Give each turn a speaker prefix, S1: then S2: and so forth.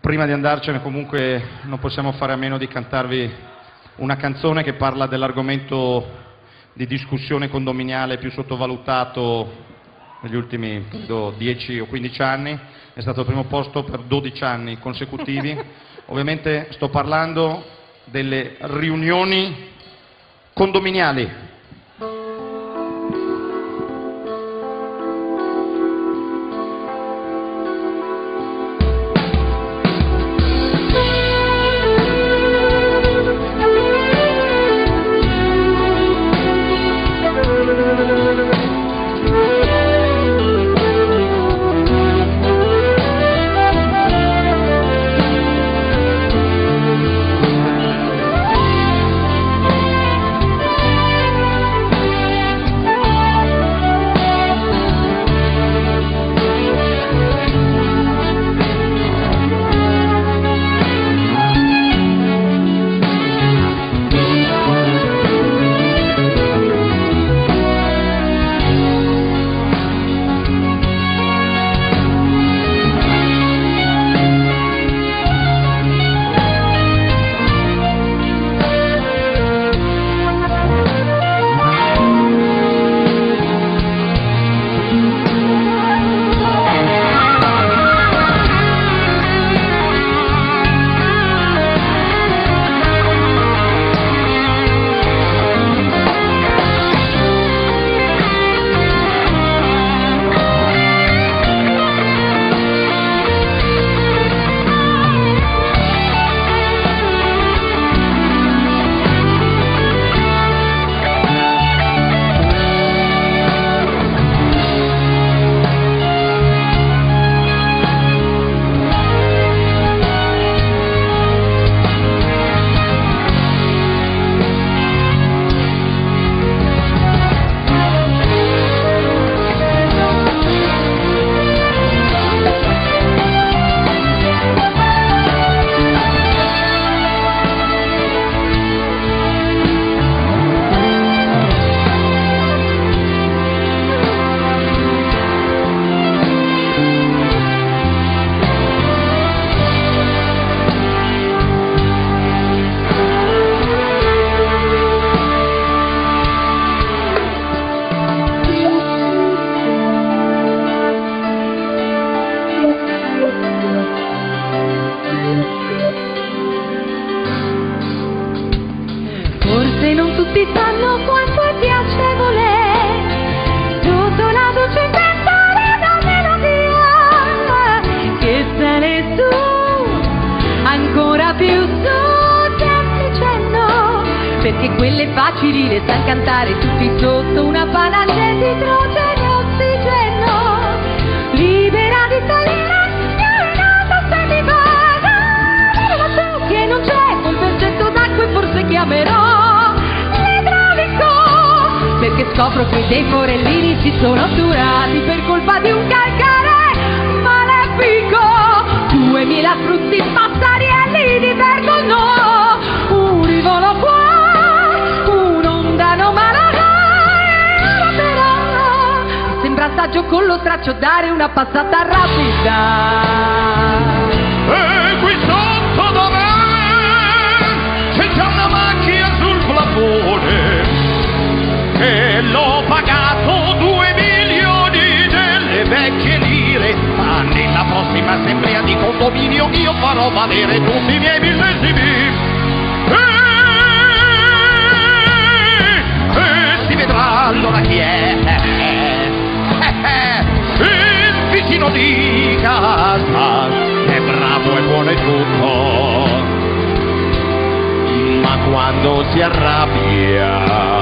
S1: Prima di andarcene comunque non possiamo fare a meno di cantarvi una canzone che parla dell'argomento di discussione condominiale più sottovalutato negli ultimi, credo, 10 o 15 anni. È stato al primo posto per 12 anni consecutivi. Ovviamente sto parlando delle riunioni condominiali.
S2: Forse non tutti sanno quanto è piacevole sotto la dolce inventare una melodia che sale su, ancora più su, pianticendo, perché quelle facili le sa cantare tutti sotto una panace di idrogeno e ossigeno, libera di salire, scalinata se mi va, ma tu che non c'è un percetto d'acqua e forse chiamerò perché scopro che dei forellini si sono durati per colpa di un calcare malefico. 2000 frutti passarielli di vergogno, un rivolo qua, un'onda anomala, però sembra assaggio con lo straccio dare una passata rapida.
S3: E qui sotto da me c'è già una macchina sul plafone e l'ho pagato 2 milioni delle vecchie lire, ma nella prossima assemblea di condominio io farò valere tutti i miei millesimi e si vedrà allora chi è il vicino di casa, è bravo e buono e tutto, ma quando si arrabbia